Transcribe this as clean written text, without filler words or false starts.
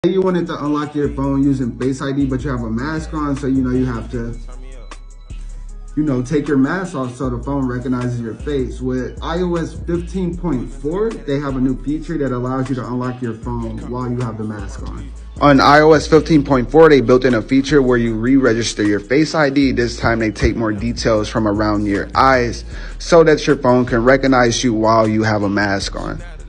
Say you wanted to unlock your phone using Face ID, but you have a mask on, so you have to take your mask off so the phone recognizes your face. With iOS 15.4, they have a new feature that allows you to unlock your phone while you have the mask on. On iOS 15.4, they built in a feature where you re-register your Face ID. This time they take more details from around your eyes so that your phone can recognize you while you have a mask on.